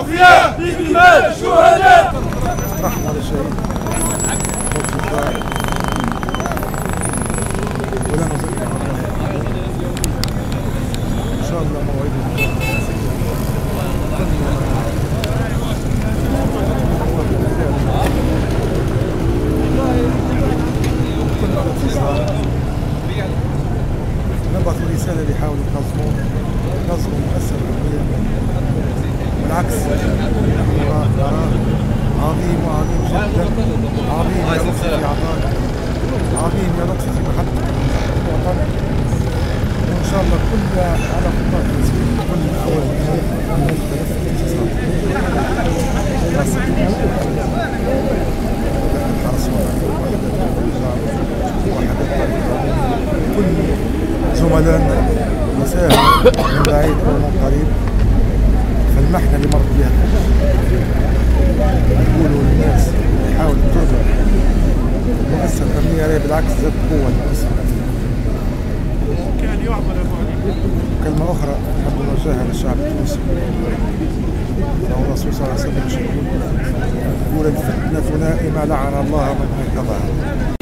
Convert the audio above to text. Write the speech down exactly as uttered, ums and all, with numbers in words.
أوفياء بدماء الشهداء. رحمة للشهيد ولا نظن إن شاء الله موعدنا نبعث رسالة اللي يحاولوا ينظموا ينظموا مؤسسة الأمنية. بالعكس نحن قرار عظيم وعظيم جدا، عظيم يا لطفي في عطاء، عظيم يا لطفي في محبة الوطن، وإن شاء الله كل على خطوات التسويق كل أول من مختلف الاختصاصات. الحرس كل زملائنا وساهموا من بعيد ومن قريب فالمحنة اللي مرت بها. نقولوا للناس اللي يحاولوا ترجع المؤسسة الأمنية راهي بالعكس زاد قوة للمؤسسة الأمنية. كلمة أخرى نحب نوجهها للشعب التونسي. فهو الرسول صلى الله عليه وسلم يقول: الفتنة نائمة لعن الله من أيقظها.